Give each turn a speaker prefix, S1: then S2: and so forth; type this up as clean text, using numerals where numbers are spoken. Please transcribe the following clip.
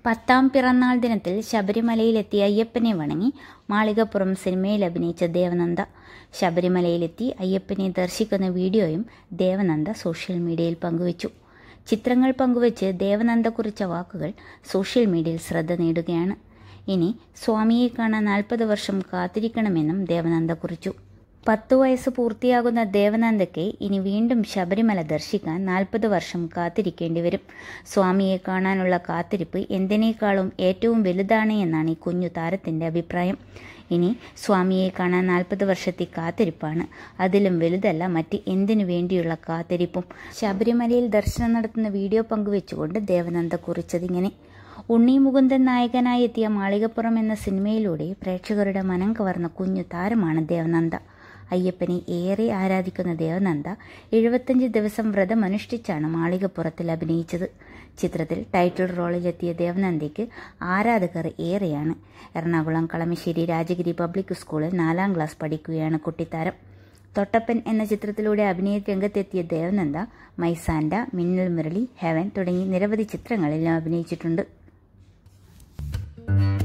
S1: 10ാം പിറന്നാൾ ദിനത്തിൽ ശബരിമലയിലെത്തി അയ്യപ്പനെ വണങ്ങി മാളികപ്പുറം സിനിമയിൽ അഭിനയിച്ച ദേവനന്ദ. ശബരിമലയിലെത്തി അയ്യപ്പനെ ദർശിക്കുന്ന വീഡിയോയും ദേവനന്ദ സോഷ്യൽ മീഡിയയിൽ പങ്കുവച്ചു. ചിത്രങ്ങൾ പങ്കുവച്ച് ദേവനന്ദ കുറിച്ച വാക്കുകൾ സോഷ്യൽ മീഡിയയിൽ ശ്രദ്ധ നേടുകയാണ്. ഇനി സ്വാമിയെ കാണാൻ 40 വർഷം കാത്തിരിക്കണമെന്നും ദേവനന്ദ കുറിച്ചു. 10 വയസ്സ് പൂർത്തിയാകുന്ന ദേവനന്ദയ്ക്ക് ഇനി വീണ്ടും ശബരിമല ദർശിക്കാൻ 40 വർഷം കാത്തിരിക്കേണ്ടി വരും. സ്വാമിയെ കാണാനുള്ള കാത്തിരിപ്പ് എന്തിനേക്കാളും ഏറ്റവും വലുതാണ് എന്നാണ് ഈ കുഞ്ഞു താരത്തിൻ്റെ അഭിപ്രായം. ഇനി സ്വാമിയെ കാണാൻ 40 വർഷത്തെ കാത്തിരിപ്പാണ്. അതിലും വലുതല്ല മറ്റ് എന്തിനു വേണ്ടിയുള്ള കാത്തിരിപ്പും. ശബരിമലയിൽ ദർശനം നടത്തുന്ന വീഡിയോ പങ്കുവെച്ചുകൊണ്ട് ദേവനന്ദ കുറിച്ചതിങ്ങനെ: ഉണ്ണി മുകുന്ദൻ നായകനായി എത്തിയ മാളികപ്പുറം എന്ന സിനിമയിലൂടെ പ്രേക്ഷകരുടെ മനം കവർന്ന കുഞ്ഞു താരമാണ് ദേവനന്ദ. അയ്യപ്പനെ ഏറെ ആരാധിക്കുന്ന ദേവനന്ദ 75 ദിവസം വ്രതമനുഷ്ഠിച്ചാണ് മാളികപ്പുറത്തിൽ അഭിനയിച്ചത്. ചിത്രത്തിൽ ടൈറ്റിൽ റോളിലെത്തിയ ദേവനന്ദയ്ക്ക് ആരാധകർ ഏറെയാണ്. എറണാകുളം കളമശ്ശേരി രാജഗിരി പബ്ലിക് സ്കൂളിൽ 4ാം ക്ലാസ് പഠിക്കുകയാണ് കുട്ടിത്താരം. തൊട്ടപ്പൻ എന്ന ചിത്രത്തിലൂടെ അഭിനയ രംഗത്തെത്തിയ ദേവനന്ദ മൈസാൻഡ, മിന്നൽ മുരളി, ഹെവൻ തുടങ്ങി നിരവധി ചിത്രങ്ങളിലും അഭിനയിച്ചിട്ടുണ്ട്.